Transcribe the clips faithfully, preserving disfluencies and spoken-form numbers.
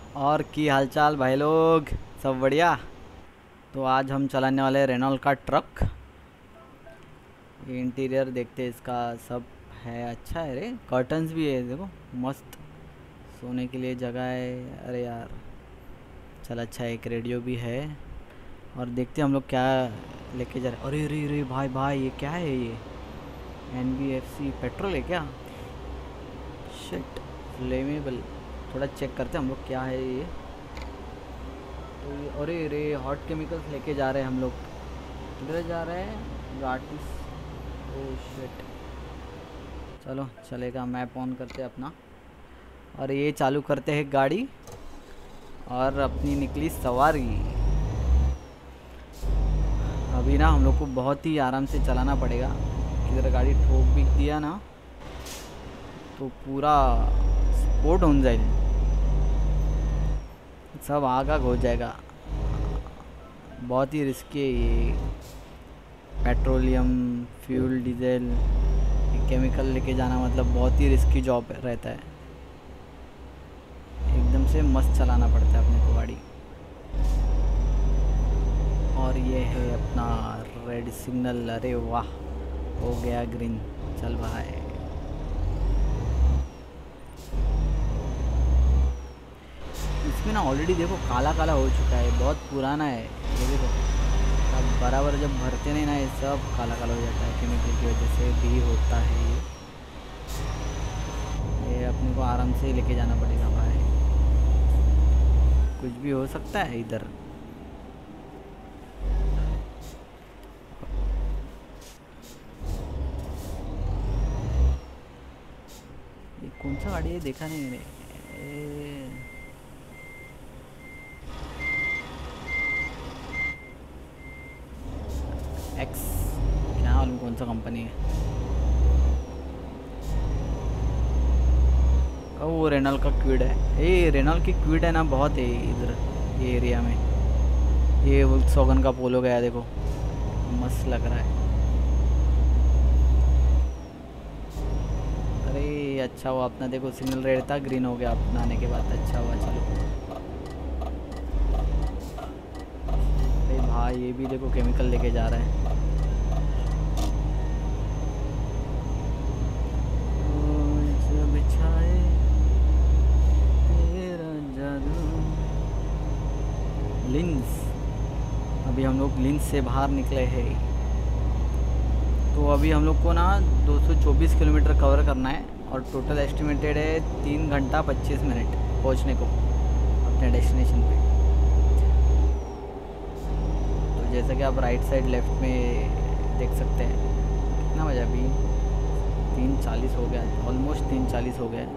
और की हालचाल भाई लोग, सब बढ़िया। तो आज हम चलाने वाले रेनॉल्ट का ट्रक। ये इंटीरियर देखते हैं इसका, सब है अच्छा है रे। कर्टन्स भी है देखो, मस्त सोने के लिए जगह है। अरे यार चल अच्छा है, एक रेडियो भी है। और देखते हैं हम लोग क्या लेके जा रहे हैं। अरे रे रे भाई भाई ये क्या है ये? N B F C petrol है क्या? Shit, flammable. थोड़ा चेक करते हैं हम लोग क्या है ये। तो ये अरे रे हॉट केमिकल्स लेके जा रहे हैं हम लोग। किधर जा रहे हैं? घाटिस। ओ शिट, चलो चलेगा। मैप ऑन करते हैं अपना और ये चालू करते हैं गाड़ी। और अपनी निकली सवारी। अभी ना हम लोग को बहुत ही आराम से चलाना पड़ेगा। किधर गाड़ी ठोक भी दिया ना तो पूरा स्पोर्ट हो जाएगी, सब आग आग हो जाएगा। बहुत ही रिस्की है ये। पेट्रोलियम फ्यूल डीजल केमिकल लेके जाना मतलब बहुत ही रिस्की जॉब रहता है। एकदम से मस्त चलाना पड़ता है अपने को गाड़ी। और ये है अपना रेड सिग्नल। अरे वाह, हो गया ग्रीन। चल भाई। इसमें ना ऑलरेडी देखो काला काला हो चुका है, बहुत पुराना है ये देखो। अब बराबर जब भरते नहीं ना ये सब काला काला हो जाता है, केमिकल की वजह से भी होता है ये। ये अपने को आराम से लेके जाना पड़ेगा भाई, कुछ भी हो सकता है इधर। ये कौन सा गाड़ी है देखा नहीं मैंने। एक्स, क्या मालूम कौन सा कंपनी है। ओ वो रेनॉल्ट का क्विड है। ये रेनॉल्ट की क्विड है ना, बहुत है इधर ये एरिया में। ये वोल्क्सवैगन का पोलो गया देखो, मस्त लग रहा है। अरे अच्छा हुआ अपना देखो सिग्नल रेड था, ग्रीन हो गया अपना आने के बाद। अच्छा हुआ चलो। अरे भाई ये भी देखो केमिकल लेके जा रहा है। लिंस, अभी हम लोग लिंस से बाहर निकले हैं। तो अभी हम लोग को ना दो सौ चौबीस किलोमीटर कवर करना है और टोटल एस्टिमेटेड है तीन घंटा पच्चीस मिनट पहुंचने को अपने डेस्टिनेशन पे। तो जैसा कि आप राइट साइड लेफ्ट में देख सकते हैं, कितना बजा अभी? तीन चालीस हो गया, ऑलमोस्ट तीन चालीस हो गया है।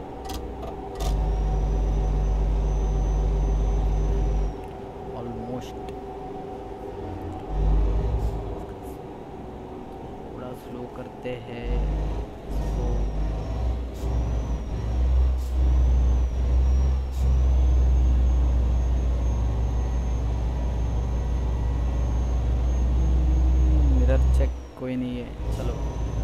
स्लो करते हैं इसको। मिरर चेक कोई नहीं है, चलो।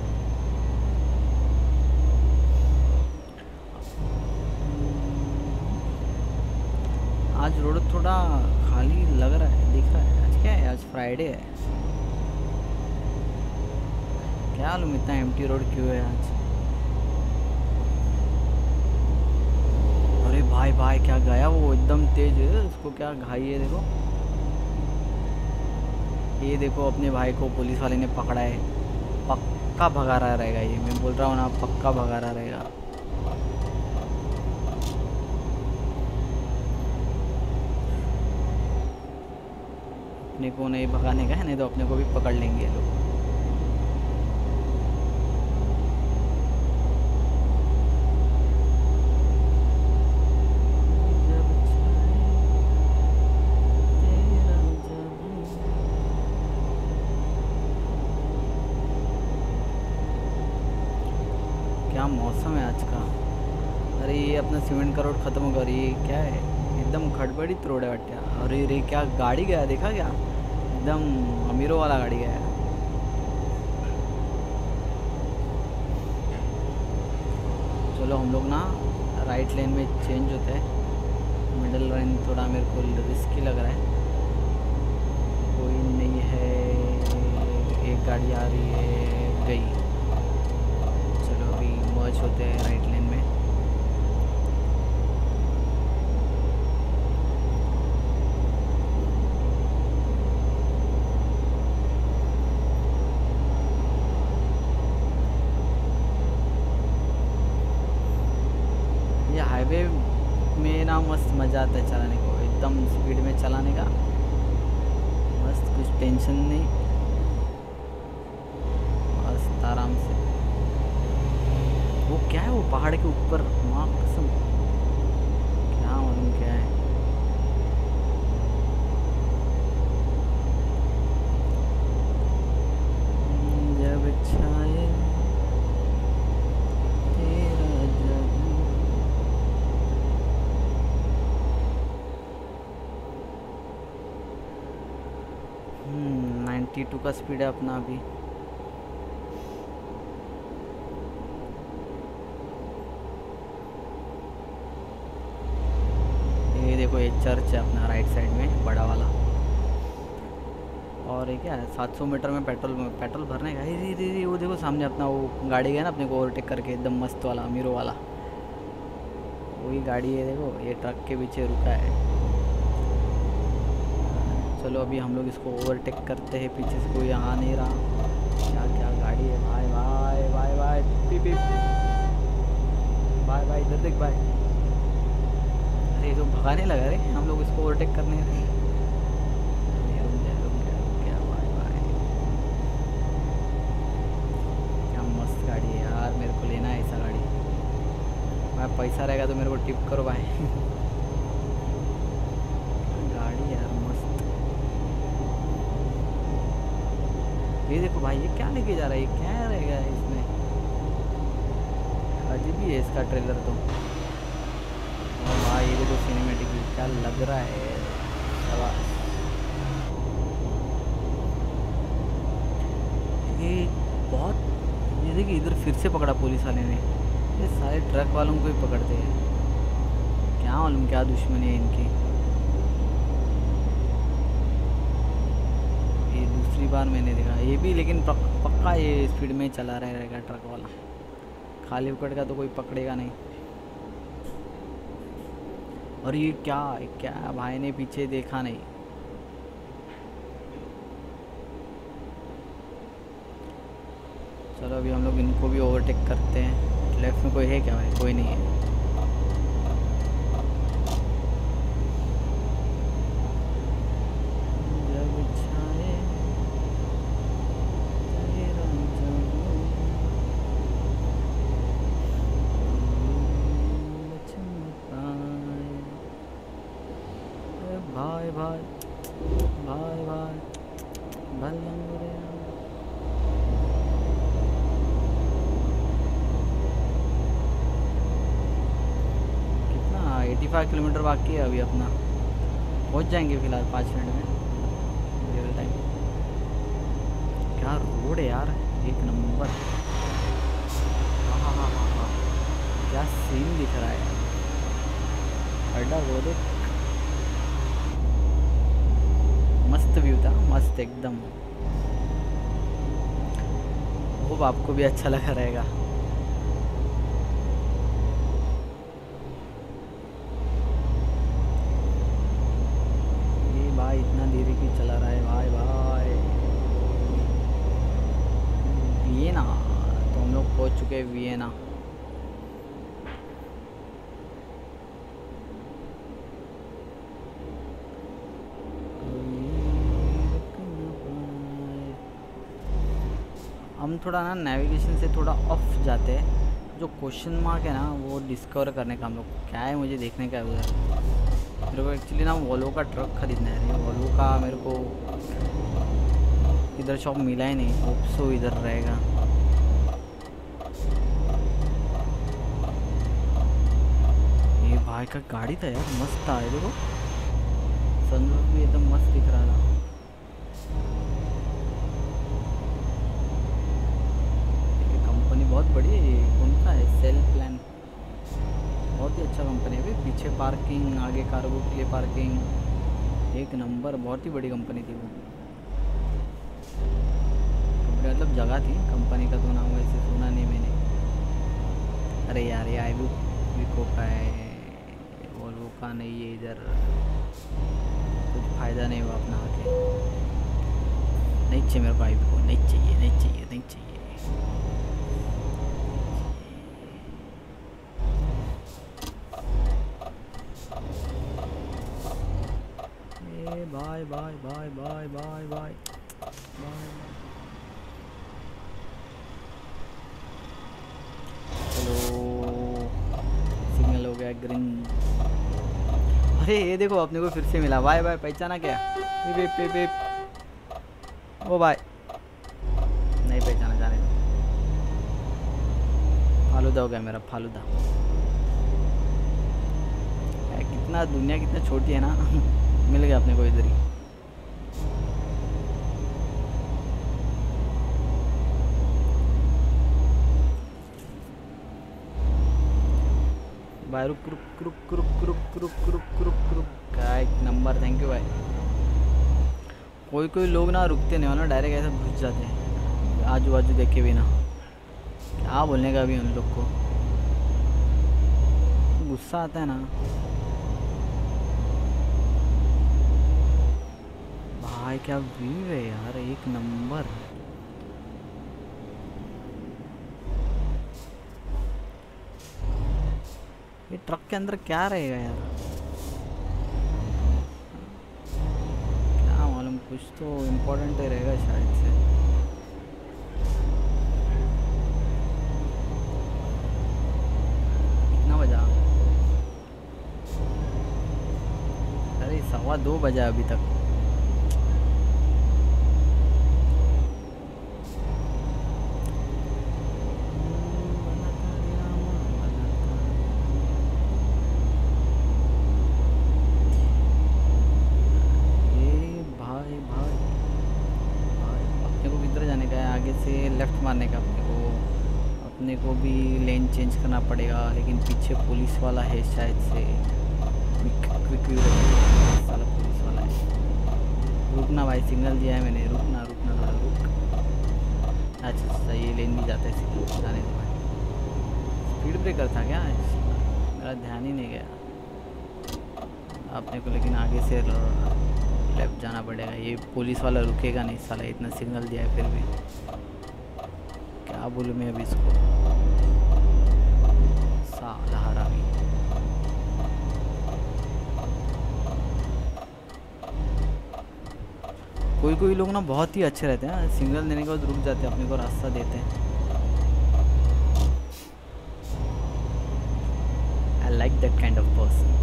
आज रोड थोड़ा खाली लग रहा है, दिख रहा है। आज क्या है? आज फ्राइडे है। क्या मालूम इतना एम्प्टी रोड क्यों है आज। अरे भाई भाई क्या गया वो, एकदम तेज है। उसको क्या घाई है देखो। ये देखो अपने भाई को पुलिस वाले ने पकड़ा है। पक्का भगा रहा रहेगा ये, मैं बोल रहा हूँ ना, पक्का भगा रहा रहेगा। अपने को नहीं भगाने का है, नहीं तो अपने को भी पकड़ लेंगे ये लोग। क्या मौसम है आज का। अरे ये अपना सीमेंट का रोड ख़त्म होगा और ये क्या है, एकदम खड़बड़ित रोड है बट्टिया। अरे रे क्या गाड़ी गया देखा क्या, एकदम अमीरों वाला गाड़ी गया। चलो हम लोग ना राइट लेन में चेंज होते हैं। मिडल लाइन थोड़ा मेरे को रिस्की लग रहा है। कोई नहीं है, एक गाड़ी आ रही है, गई। चलो अभी मर्ज होते हैं राइट लेन में। ये हाईवे में ना मस्त मज़ा आता है चलाने को, एकदम स्पीड में चलाने का मस्त, कुछ टेंशन नहीं, मस्त आराम से। वो क्या है वो पहाड़ के ऊपर, माँ कसम क्या मालूम क्या है। जब छाए तेरा जब, नाइन्टी टू का स्पीड है अपना अभी। ये देखो ये चर्च है अपना राइट साइड में, बड़ा वाला। और ये क्या है, सात सौ मीटर में पेट्रोल पेट्रोल भरने का। रे रे रे वो देखो सामने अपना वो गाड़ी गया ना अपने को ओवरटेक करके, एकदम मस्त वाला मीरो वाला, वही गाड़ी है। देखो ये ट्रक के पीछे रुका है। चलो अभी हम लोग इसको ओवरटेक करते हैं, पीछे से कोई आ नहीं रहा। क्या क्या गाड़ी है भाई, भाई भाई भाई पी पी भाई भाई, इधर देख भाई। अरे ये तो भगाने लगा रे, हम लोग इसको ओवरटेक करने रहे। रुक जा रुक जा रुक जा भाई भाई, क्या मस्त गाड़ी है यार, मेरे को लेना है ऐसा गाड़ी भाई। पैसा रहेगा तो मेरे को टिप करो भाई। गाड़ी यार मस्त। ये देखो भाई, ये क्या लेके जा रहा है, ये क्या रहेगा इसमें, अजीब ही है इसका ट्रेलर तो। और भाई ये देखो सिनेमेटिक क्या लग रहा है, शाबाश। ये बहुत, ये देखिए इधर फिर से पकड़ा पुलिस वाले ने। ये सारे ट्रक वालों को ही पकड़ते हैं, क्या मालूम क्या दुश्मनी है इनकी। ये दूसरी बार मैंने देखा ये भी, लेकिन पक, पक्का ये स्पीड में चला रहा रहेगा ट्रक वाला, खाली उकड़ का तो कोई पकड़ेगा नहीं। और ये क्या क्या भाई ने पीछे देखा नहीं। चलो अभी हम लोग इनको भी ओवरटेक करते हैं। लेफ्ट में कोई है क्या भाई, कोई नहीं है। भाई भाई भाई भाई भलंगुरे, कितना पचासी किलोमीटर बाकी है अभी अपना, पहुंच जाएंगे फिलहाल पाँच मिनट में रियल टाइम। क्या रोड है यार, एक नंबर। हाँ हाँ हाँ हाँ हाँ, क्या सीन दिख रहा है अड्डा, वो देख मस्त व्यू था, मस्त एकदम। होप आपको भी अच्छा लगा रहेगा। ये भाई इतना धीरे क्यों चला रहा है भाई भाई। वियना, तो हम लोग पहुंच चुके हैं वियना। हम थोड़ा ना नेविगेशन से थोड़ा ऑफ जाते हैं, जो क्वेश्चन मार्क है ना वो डिस्कवर करने का हम लोग, क्या है मुझे देखने का है उधर। मेरे को एक्चुअली ना वोल्वो का ट्रक खरीदना है, वोल्वो का मेरे को इधर शॉप मिला ही नहीं, होप सो इधर रहेगा। ये भाई का गाड़ी था यार, मस्त था। देखो सनरूफ भी एकदम मस्त दिख रहा था। बहुत बढ़िया। ये कौन सा है, सेल प्लान बहुत ही अच्छा कंपनी है भाई। पीछे पार्किंग, आगे कार्गो के लिए पार्किंग, एक नंबर। बहुत ही बड़ी कंपनी थी वो। मतलब जगह थी, कंपनी का तो नाम वैसे सुना नहीं मैंने। अरे यार ये आई विको का है, वोल्वो का नहीं है। इधर कुछ फ़ायदा नहीं हुआ अपना आके। नहीं चाहिए मेरे को आई विको, नहीं चाहिए नहीं चाहिए नहीं चाहिए। ए bye bye bye bye bye bye bye. Signal हो गया ग्रीन। अरे ये देखो अपने को फिर से मिला। बाय बाय, पहचाना क्या? Beep beep beep. ओ भाई नहीं पहचाना, जाने दो। फालूदा हो गया मेरा, फालूदा। कितना दुनिया कितना छोटी है ना। मिल गया अपने को इधर ही। भाई रुक रुक रुक रुक रुक रुक रुक रुक रुक का एक नंबर। थैंक यू भाई। कोई कोई लोग ना रुकते नहीं हो ना, डायरेक्ट ऐसे घुस जाते हैं आजू बाजू देखे भी ना। क्या बोलने का भी उन लोग को गुस्सा आता है ना भाई। क्या व्यू है यार, एक नंबर। ये ट्रक के अंदर क्या रहेगा यार, क्या मालूम। कुछ तो इम्पोर्टेंट ही रहेगा शायद से। कितना बजा? अरे सवा दो बजा अभी तक। लेफ्ट मारने का अपने को अपने को भी लेन चेंज करना पड़ेगा, लेकिन पीछे पुलिस वाला है शायद से। क्विक साला पुलिस वाला है। रुकना भाई, सिग्नल दिया है मैंने। रुकना रुकना थोड़ा रुक। अच्छा अच्छा ये लेन भी जाता है सिग्नल, जाने दो भाई। स्पीड ब्रेकर था क्या? मेरा ध्यान ही नहीं गया अपने को। लेकिन आगे से लेफ्ट जाना पड़ेगा। ये पुलिस वाला रुकेगा नहीं साला, इतना सिग्नल दिया है फिर भी। क्या बोलूँ मैं अभी इसको, साला हरामी। कोई कोई लोग ना बहुत ही अच्छे रहते हैं, सिग्नल देने के बाद रुक जाते हैं, अपने को रास्ता देते हैं। I like that kind of person.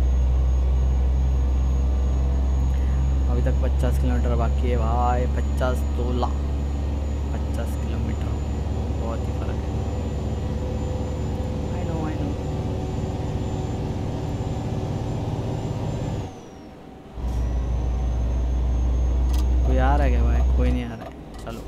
अभी तक पचास किलोमीटर बाकी है भाई। पचास तोला पचास किलोमीटर, बहुत ही फर्क है। I know I know. कोई आ रहा है क्या भाई? कोई नहीं आ रहा है, चलो।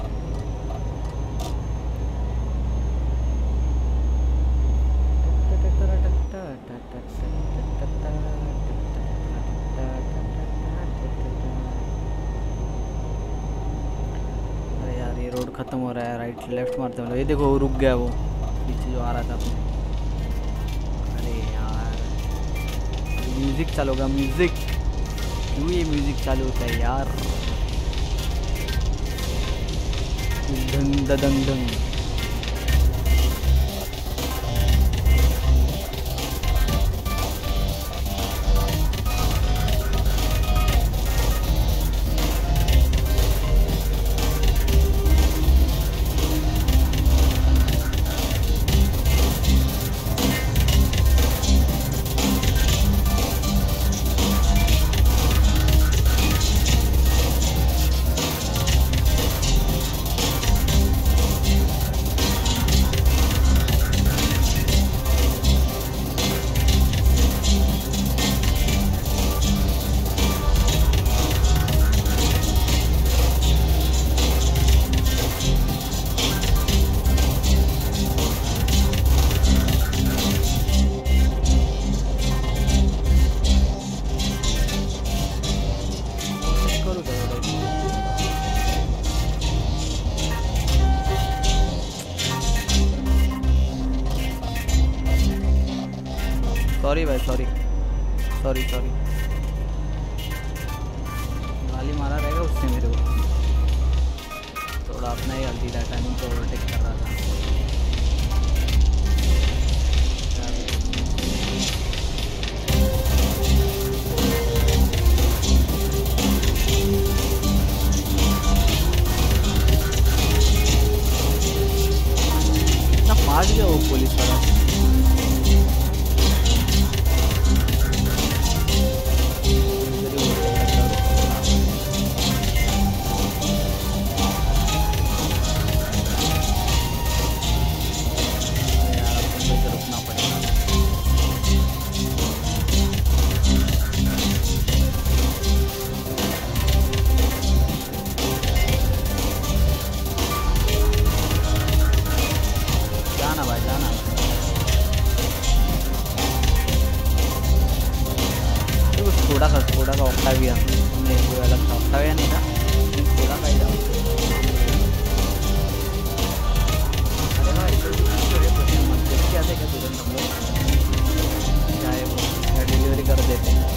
अरे यार ये रोड ख़त्म हो रहा है, राइट लेफ्ट मारते हैं। ये देखो वो रुक गया, वो पीछे जो आ रहा था अपने। अरे यार म्यूज़िक चालू होगा, म्यूज़िक। क्यों ये म्यूज़िक चालू होता है यार? दंग दंग दंग। सॉरी भाई, सॉरी सॉरी सॉरी। गाली मारा रहेगा उसने मेरे को, थोड़ा अपना ही हल्दी था, टाइमिंग को ओवरटेक कर रहा था। इतना फास्ट गया वो पुलिस वाला। थोड़ा का थोड़ा का ऑक्टाविया नहीं, कोई अलग था, ऑक्टाविया नहीं था, थोड़ा का ही था। अरे भाई क्या थे क्या तुरंत हम लोग चाहे वो डिलीवरी कर देते हैं।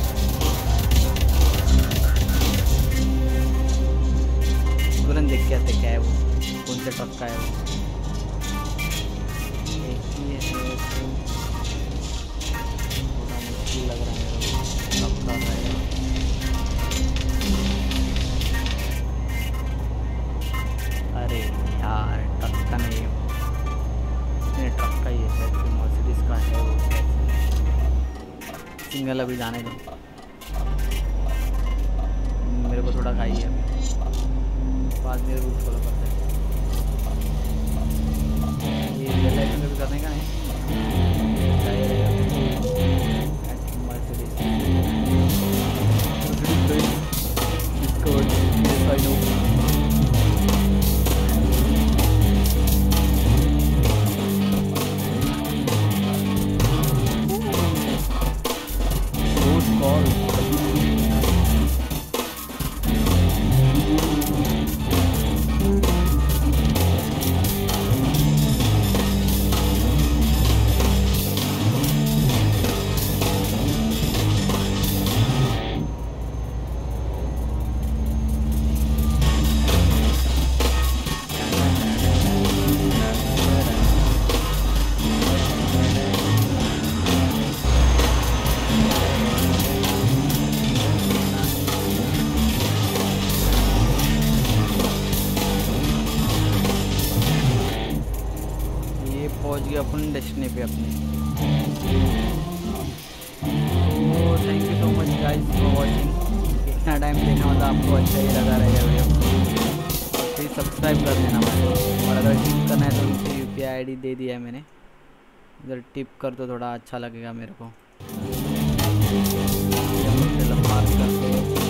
तुरंत देख के आते क्या है वो, कौन से ट्रक का है वो। थोड़ा मुश्किल लग रहा है मेरे को। अरे यार ट्रक का नहीं, नहीं ट्रक का ही है शायद, मर्सिडीज का है वो। सिंगल अभी जाने दो, मेरे को थोड़ा खाई है अभी, बाद में रूट फॉलो करते हैं। ये रियल लाइफ में भी करने का नहीं, I know. Close call. पहुंच गए अपन डेस्टिनी पे अपने। तो thank you so much guys for watching. इतना टाइम देखना मतलब आपको अच्छा ही लगा रहेगा वीडियो, प्लीज़ सब्सक्राइब कर देना भाई। और अगर टिप करना है तो नीचे U P I I D दे दिया है मैंने, इधर टिप कर तो थोड़ा अच्छा लगेगा मेरे को। मार्क करके